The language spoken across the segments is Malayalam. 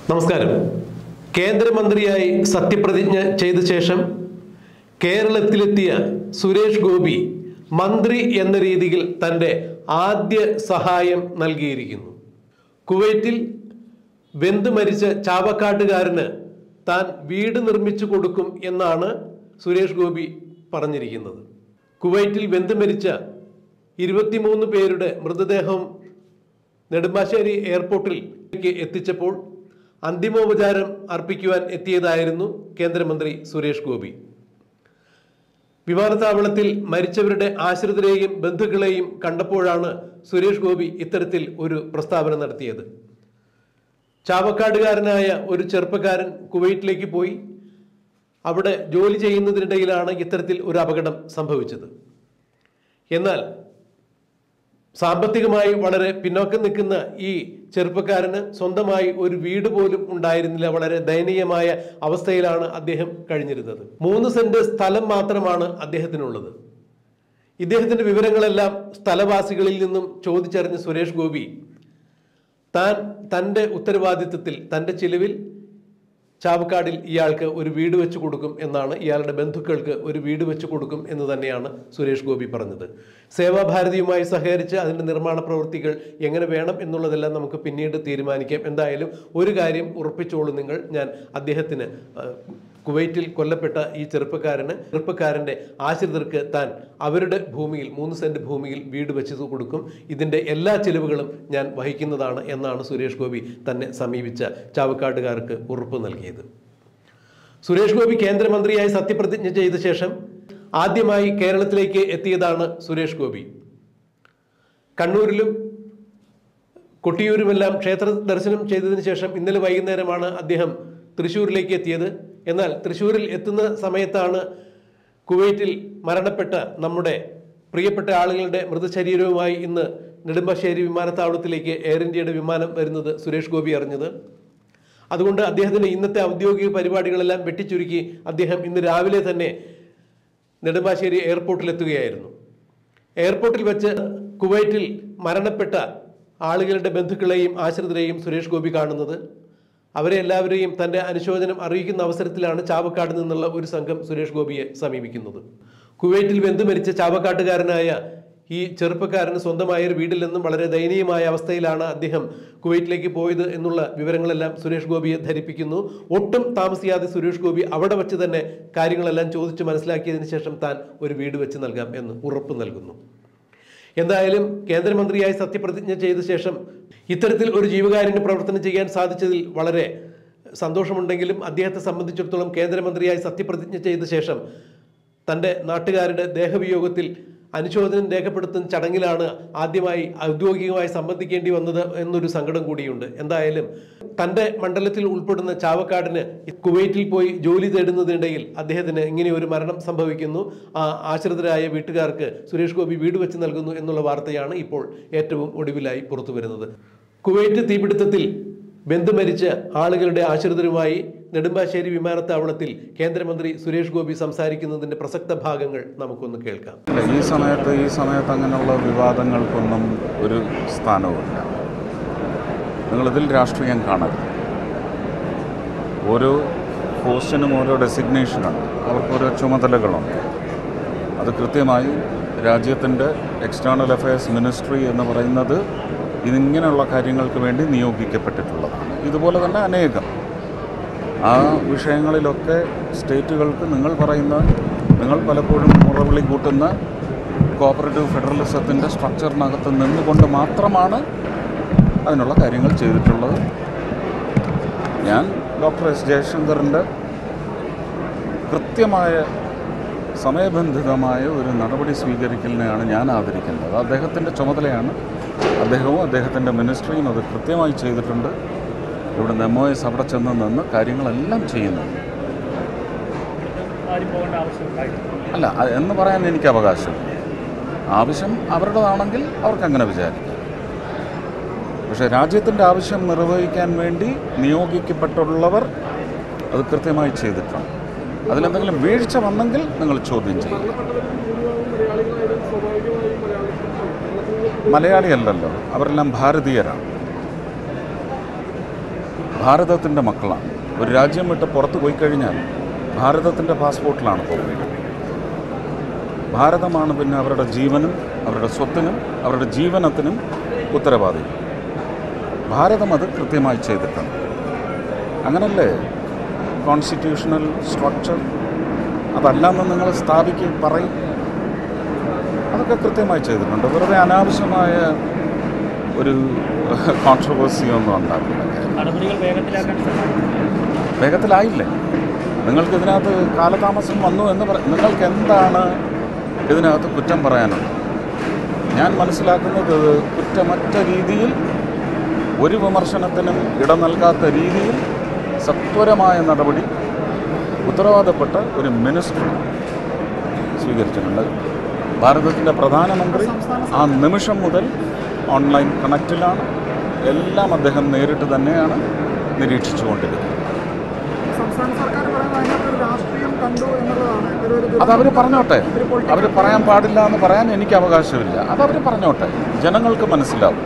നമസ്കാരം. കേന്ദ്രമന്ത്രിയായി സത്യപ്രതിജ്ഞ ചെയ്ത ശേഷം കേരളത്തിലെത്തിയ സുരേഷ് ഗോപി മന്ത്രി എന്ന രീതിയിൽ തൻ്റെ ആദ്യ സഹായം നൽകിയിരിക്കുന്നു. കുവൈറ്റിൽ വെന്തു മരിച്ച ചാവക്കാട്ടുകാരന് താൻ വീട് നിർമ്മിച്ചു കൊടുക്കും എന്നാണ് സുരേഷ് ഗോപി പറഞ്ഞിരിക്കുന്നത്. കുവൈറ്റിൽ വെന്തു മരിച്ച 23 പേരുടെ മൃതദേഹം നെടുമ്പാശ്ശേരി എയർപോർട്ടിൽ എത്തിച്ചപ്പോൾ അന്തിമോപചാരം അർപ്പിക്കുവാൻ എത്തിയതായിരുന്നു കേന്ദ്രമന്ത്രി സുരേഷ് ഗോപി. വിമാനത്താവളത്തിൽ മരിച്ചവരുടെ ആശ്രിതരെയും ബന്ധുക്കളെയും കണ്ടപ്പോഴാണ് സുരേഷ് ഗോപി ഇത്തരത്തിൽ ഒരു പ്രസ്താവന നടത്തിയത്. ചാവക്കാടുകാരനായ ഒരു ചെറുപ്പക്കാരൻ കുവൈറ്റിലേക്ക് പോയി അവിടെ ജോലി ചെയ്യുന്നതിനിടയിലാണ് ഇത്തരത്തിൽ ഒരു അപകടം സംഭവിച്ചത്. എന്നാൽ സാമ്പത്തികമായി വളരെ പിന്നോക്കം നിൽക്കുന്ന ഈ ചെറുപ്പക്കാരന് സ്വന്തമായി ഒരു വീട് പോലും ഉണ്ടായിരുന്നില്ല. വളരെ ദയനീയമായ അവസ്ഥയിലാണ് അദ്ദേഹം കഴിഞ്ഞിരുന്നത്. 3 സെന്റ് സ്ഥലം മാത്രമാണ് അദ്ദേഹത്തിനുള്ളത്. ഇദ്ദേഹത്തിന്റെ വിവരങ്ങളെല്ലാം സ്ഥലവാസികളിൽ നിന്നും ചോദിച്ചറിഞ്ഞ സുരേഷ് ഗോപി തൻ്റെ ഉത്തരവാദിത്വത്തിൽ തൻ്റെ ചിലവിൽ ചാവക്കാടിൽ ഇയാൾക്ക് ഒരു വീട് വെച്ച് കൊടുക്കും എന്നാണ്, ഇയാളുടെ ബന്ധുക്കൾക്ക് ഒരു വീട് വെച്ച് കൊടുക്കും എന്ന് തന്നെയാണ് സുരേഷ് ഗോപി പറഞ്ഞത്. സേവാഭാരതിയുമായി സഹകരിച്ച് അതിൻ്റെ നിർമ്മാണ പ്രവൃത്തികൾ എങ്ങനെ വേണം എന്നുള്ളതെല്ലാം നമുക്ക് പിന്നീട് തീരുമാനിക്കാം. എന്തായാലും ഒരു കാര്യം ഉറപ്പിച്ചോളൂ നിങ്ങൾ, ഞാൻ അദ്ദേഹത്തിന് കുവൈറ്റിൽ കൊല്ലപ്പെട്ട ഈ ചെറുപ്പക്കാരൻ്റെ ആശ്രിതർക്ക് താൻ അവരുടെ ഭൂമിയിൽ 3 സെന്റ് ഭൂമിയിൽ വീട് വെച്ച് കൊടുക്കും, ഇതിൻ്റെ എല്ലാ ചിലവുകളും ഞാൻ വഹിക്കുന്നതാണ് എന്നാണ് സുരേഷ് ഗോപി തന്നെ സമീപിച്ച ചാവക്കാട്ടുകാർക്ക് ഉറപ്പ് നൽകിയത്. സുരേഷ് ഗോപി കേന്ദ്രമന്ത്രിയായി സത്യപ്രതിജ്ഞ ചെയ്ത ശേഷം ആദ്യമായി കേരളത്തിലേക്ക് എത്തിയതാണ് സുരേഷ് ഗോപി. കണ്ണൂരിലും കൊട്ടിയൂരുമെല്ലാം ക്ഷേത്ര ദർശനം ചെയ്തതിനു ശേഷം ഇന്നലെ വൈകുന്നേരമാണ് അദ്ദേഹം തൃശ്ശൂരിലേക്ക് എത്തിയത്. എന്നാൽ തൃശ്ശൂരിൽ എത്തുന്ന സമയത്താണ് കുവൈറ്റിൽ മരണപ്പെട്ട നമ്മുടെ പ്രിയപ്പെട്ട ആളുകളുടെ മൃതശരീരവുമായി ഇന്ന് നെടുമ്പാശ്ശേരി വിമാനത്താവളത്തിലേക്ക് എയർ ഇന്ത്യയുടെ വിമാനം വരുന്നത് സുരേഷ് ഗോപി അറിഞ്ഞത്. അതുകൊണ്ട് അദ്ദേഹത്തിൻ്റെ ഇന്നത്തെ ഔദ്യോഗിക പരിപാടികളെല്ലാം വെട്ടിച്ചുരുക്കി അദ്ദേഹം ഇന്ന് രാവിലെ തന്നെ നെടുമ്പാശ്ശേരി എയർപോർട്ടിലെത്തുകയായിരുന്നു. എയർപോർട്ടിൽ വെച്ച് കുവൈറ്റിൽ മരണപ്പെട്ട ആളുകളുടെ ബന്ധുക്കളെയും ആശ്രിതരെയും സുരേഷ് ഗോപി കാണുന്നത്. അവരെ എല്ലാവരെയും തൻ്റെ അനുശോചനം അറിയിക്കുന്ന അവസരത്തിലാണ് ചാവക്കാട് നിന്നുള്ള ഒരു സംഘം സുരേഷ് ഗോപിയെ സമീപിക്കുന്നത്. കുവൈറ്റിൽ വെന്തു മരിച്ച ചാവക്കാട്ടുകാരനായ ഈ ചെറുപ്പക്കാരന് സ്വന്തമായ ഒരു വീട്ടിൽ നിന്നും വളരെ ദയനീയമായ അവസ്ഥയിലാണ് അദ്ദേഹം കുവൈറ്റിലേക്ക് പോയത് എന്നുള്ള വിവരങ്ങളെല്ലാം സുരേഷ് ഗോപിയെ ധരിപ്പിക്കുന്നു. ഒട്ടും താമസിയാതെ സുരേഷ് ഗോപി അവിടെ വച്ച് തന്നെ കാര്യങ്ങളെല്ലാം ചോദിച്ച് മനസ്സിലാക്കിയതിനു ശേഷം താൻ ഒരു വീട് വെച്ച് നൽകാം എന്ന് ഉറപ്പ് നൽകുന്നു. എന്തായാലും കേന്ദ്രമന്ത്രിയായി സത്യപ്രതിജ്ഞ ചെയ്ത ശേഷം ഇത്തരത്തിൽ ഒരു ജീവകാരുണ്യ പ്രവർത്തനം ചെയ്യാൻ സാധിച്ചതിൽ വളരെ സന്തോഷമുണ്ടെങ്കിലും അദ്ദേഹത്തെ സംബന്ധിച്ചിടത്തോളം കേന്ദ്രമന്ത്രിയായി സത്യപ്രതിജ്ഞ ചെയ്ത ശേഷം തൻ്റെ നാട്ടുകാരുടെ ദേഹവിയോഗത്തിൽ അനുശോചനം രേഖപ്പെടുത്തുന്ന ചടങ്ങിലാണ് ആദ്യമായി ഔദ്യോഗികമായി സംബന്ധിക്കേണ്ടി വന്നത് എന്നൊരു സങ്കടം കൂടിയുണ്ട്. എന്തായാലും തൻ്റെ മണ്ഡലത്തിൽ ഉൾപ്പെടുന്ന ചാവക്കാടിന് കുവൈറ്റിൽ പോയി ജോലി തേടുന്നതിനിടയിൽ അദ്ദേഹത്തിന് ഇങ്ങനെ ഒരു മരണം സംഭവിക്കുന്നു. ആ ആശ്രിതരായ വീട്ടുകാർക്ക് സുരേഷ് ഗോപി വീട് വെച്ച് നൽകുന്നു എന്നുള്ള വാർത്തയാണ് ഇപ്പോൾ ഏറ്റവും ഒടുവിലായി പുറത്തു വരുന്നത്. കുവൈറ്റ് തീപിടുത്തത്തിൽ ബന്ധു മരിച്ച ആളുകളുടെ ആശ്രിതരുമായി നെടുമ്പാശ്ശേരി വിമാനത്താവളത്തിൽ കേന്ദ്രമന്ത്രി സുരേഷ് ഗോപി സംസാരിക്കുന്നതിൻ്റെ പ്രസക്ത ഭാഗങ്ങൾ നമുക്കൊന്ന് കേൾക്കാം. ഈ സമയത്ത് അങ്ങനെയുള്ള വിവാദങ്ങൾക്കൊന്നും ഒരു സ്ഥാനവുമില്ല. നിങ്ങളിതിൽ രാഷ്ട്രീയം കാണരുത്. ഓരോ പോസ്റ്റിനും ഓരോ ഡെസിഗ്നേഷനുണ്ട്, അവർക്ക് ഓരോ ചുമതലകളുണ്ട്. അത് കൃത്യമായി രാജ്യത്തിൻ്റെ എക്സ്റ്റേണൽ അഫയേഴ്സ് മിനിസ്ട്രി എന്ന് പറയുന്നത് ഇതിങ്ങനെയുള്ള കാര്യങ്ങൾക്ക് വേണ്ടി നിയോഗിക്കപ്പെട്ടിട്ടുള്ളതാണ്. ഇതുപോലെ തന്നെ അനേകം ആ വിഷയങ്ങളിലൊക്കെ സ്റ്റേറ്റുകൾക്ക് നിങ്ങൾ പലപ്പോഴും മുറവിളി കൂട്ടുന്ന കോപ്പറേറ്റീവ് ഫെഡറലിസത്തിൻ്റെ സ്ട്രക്ചറിനകത്ത് നിന്നുകൊണ്ട് മാത്രമാണ് അതിനുള്ള കാര്യങ്ങൾ ചെയ്തിട്ടുള്ളത്. ഞാൻ ഡോക്ടർ എസ് ജയശങ്കറിൻ്റെ കൃത്യമായ സമയബന്ധിതമായ ഒരു നടപടി സ്വീകരിക്കലിനെയാണ് ഞാൻ ആദരിക്കുന്നത്. അദ്ദേഹത്തിൻ്റെ ചുമതലയാണ്. അദ്ദേഹവും അദ്ദേഹത്തിൻ്റെ മിനിസ്ട്രിയും അത് കൃത്യമായി ചെയ്തിട്ടുണ്ട്. ഇവിടെ MOS അവിടെ നിന്ന് കാര്യങ്ങളെല്ലാം ചെയ്യുന്നുണ്ട്. അല്ല എന്ന് പറയാൻ എനിക്ക് അവകാശം. ആവശ്യം അവരുടേതാണെങ്കിൽ അവർക്കങ്ങനെ വിചാരിക്കാം. പക്ഷേ രാജ്യത്തിൻ്റെ ആവശ്യം നിർവഹിക്കാൻ വേണ്ടി നിയോഗിക്കപ്പെട്ടുള്ളവർ അത് കൃത്യമായി ചെയ്തിട്ടുണ്ട്. അതിലെന്തെങ്കിലും വീഴ്ച വന്നെങ്കിൽ നിങ്ങൾ ചോദ്യം ചെയ്യും. മലയാളിയല്ലല്ലോ, അവരെല്ലാം ഭാരതീയരാണ്. ഭാരതത്തിൻ്റെ മക്കളാണ്. ഒരു രാജ്യം വിട്ട് പുറത്ത് പോയി കഴിഞ്ഞാൽ ഭാരതത്തിൻ്റെ പാസ്പോർട്ടിലാണ് പോകുന്നത്. ഭാരതമാണ് പിന്നെ അവരുടെ ജീവനും അവരുടെ സ്വത്തിനും അവരുടെ ജീവനത്തിനും ഉത്തരവാദി. ഭാരതം അത് കൃത്യമായി ചെയ്തിട്ടുണ്ട്. അങ്ങനല്ലേ കോൺസ്റ്റിറ്റ്യൂഷണൽ സ്ട്രക്ചർ? അതല്ലെന്ന് നിങ്ങൾ പറയും. അതൊക്കെ കൃത്യമായി ചെയ്തിട്ടുണ്ട്. വെറുതെ അനാവശ്യമായ ഒരു കോൺട്രവേഴ്സിയൊന്നും ഉണ്ടാക്കില്ല. വേഗത്തിലായില്ലേ? നിങ്ങൾക്ക് ഇതിനകത്ത് കാലതാമസം വന്നു എന്ന് നിങ്ങൾക്ക് എന്താണ് ഇതിനകത്ത് കുറ്റം പറയാനുള്ളത്? ഞാൻ മനസ്സിലാക്കുന്നത് കുറ്റമറ്റ രീതിയിൽ, ഒരു വിമർശനത്തിനും ഇടം നൽകാത്ത രീതിയിൽ സത്വരമായ നടപടി ഉത്തരവാദപ്പെട്ട ഒരു മിനിസ്റ്റർ സ്വീകരിച്ചിട്ടുണ്ട്. ഭാരതത്തിൻ്റെ പ്രധാനമന്ത്രി ആ നിമിഷം മുതൽ ഓൺലൈൻ കണക്റ്റിലാണ്. എല്ലാം അദ്ദേഹം നേരിട്ട് തന്നെയാണ് നിരീക്ഷിച്ചുകൊണ്ടിരിക്കുന്നത്. അതവർ പറഞ്ഞോട്ടെ. അവർ പറയാൻ പാടില്ല എന്ന് പറയാൻ എനിക്ക് അവകാശമില്ല. അതവർ പറഞ്ഞോട്ടെ. ജനങ്ങൾക്ക് മനസ്സിലാവും.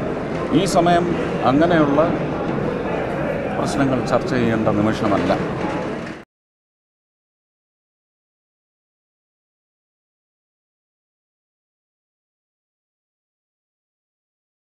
ഈ സമയം അങ്ങനെയുള്ള പ്രശ്നങ്ങൾ ചർച്ച ചെയ്യേണ്ട നിമിഷമല്ല.